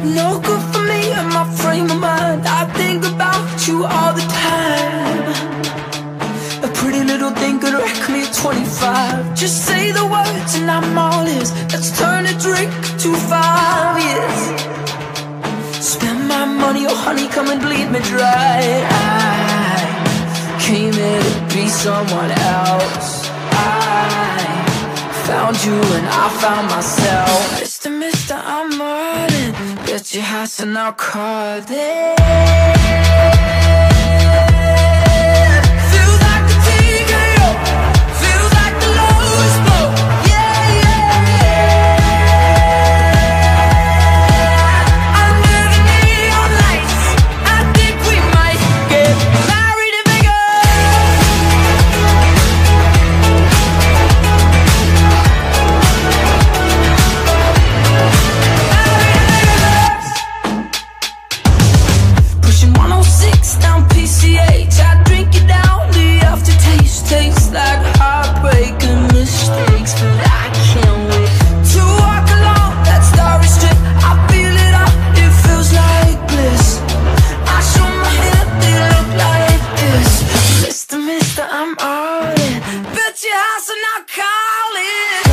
No good for me and my frame of mind. I think about you all the time. A pretty little thing could wreck me at 25. Just say the words and I'm all ears. Let's turn a drink to 5 years. Spend my money, oh honey, come and bleed me dry. I came here to be someone else. I found you and I found myself. Mister, I'm running. Get your house and I'll call it. Feels like a TKO. Feels like the lowest blow. Yeah, yeah, yeah. Under the neon lights, I think we might get married in Pushing 106 down PCH, I drink it down, the aftertaste tastes like heartbreak and mistakes, but I can't wait to walk along that starry strip. I feel it all, it feels like bliss. I show my hand, they look like this. Mister, I'm all in. Bet your house and I'll call it.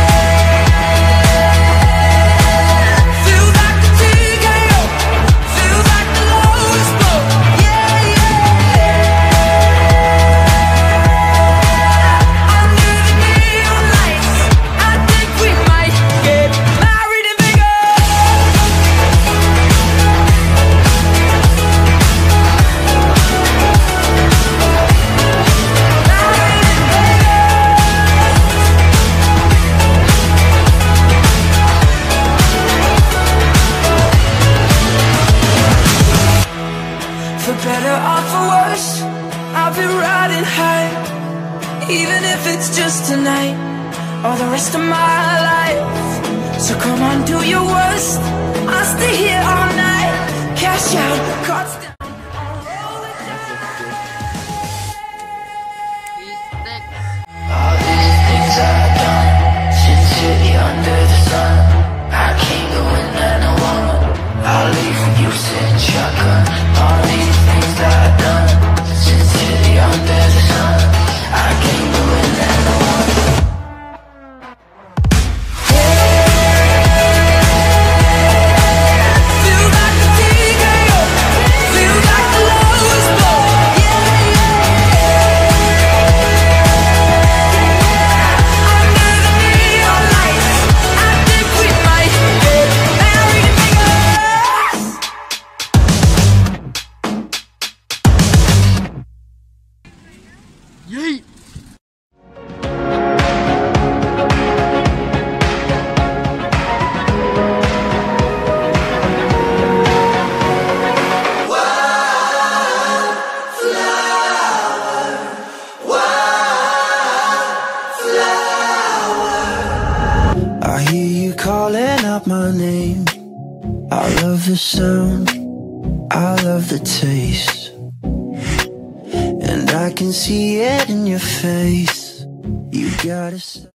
For better or for worse, I'll be riding high. Even if it's just tonight or the rest of my life. So come on, do your worst, I'll stay here all night. Cash out, cards down. All these things I've done, sincerely under the sun. I can't go in and I want. I'll leave when you sitting shotgun. All these things I've done, sincerely under the sun. I can't go in and I want. Feel like the TKO, feel like the lowest blow. Yeah, yeah. Under the neon lights, I think we might get married in Vegas. Yeet! I hear you calling out my name. I love the sound, I love the taste, and I can see it in your face. You gotta stop.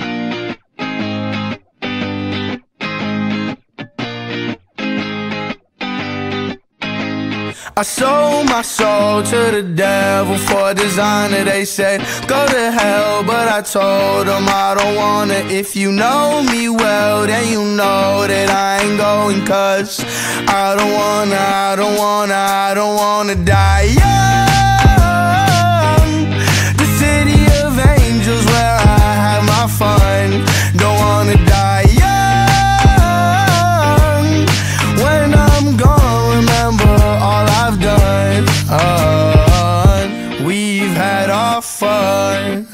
I sold my soul to the devil for a designer. They said go to hell, but I told them I don't wanna. If you know me well, then you know that I ain't going. Cause I don't wanna die young. The city of angels where I have my fun. Don't wanna die young. When I'm gone, remember all I've done. We've had our fun,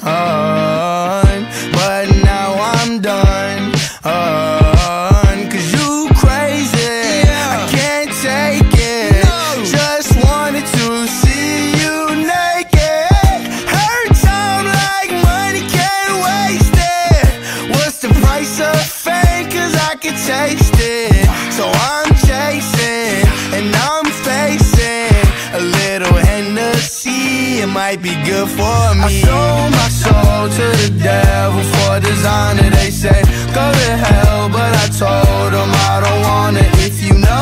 but now I'm done. Cause you crazy, I can't take it. Just wanted to see you naked. Hurt time like money, can't waste it. What's the price of fame? Cause I can taste it. So I'm chasing and I'm facing a little Hennessy. It might be good for me. I sold my soul to the devil for a designer. They said go to hell, but I told them I don't wanna. If you know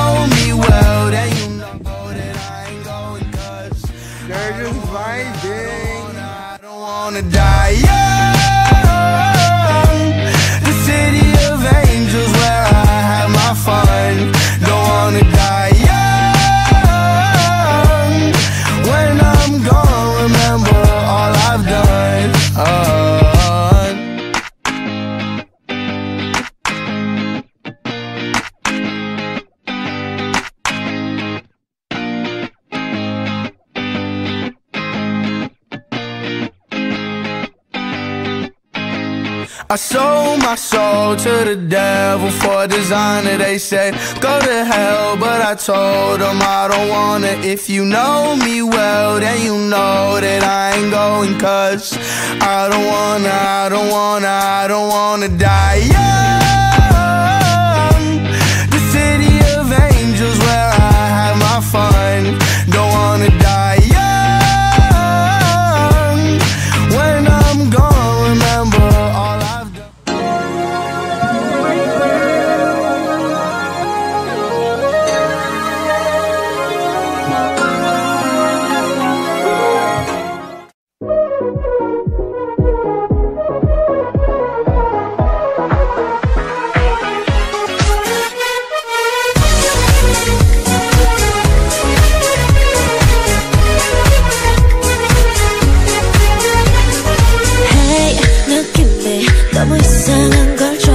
I sold my soul to the devil for a designer. They said go to hell, but I told them I don't wanna. If you know me well, then you know that I ain't going. Cause I don't wanna die young. The city of angels where I have my fun. Don't wanna die young. When I'm gone, remember all I've done. Hey, 느낌이 너무 이상한 걸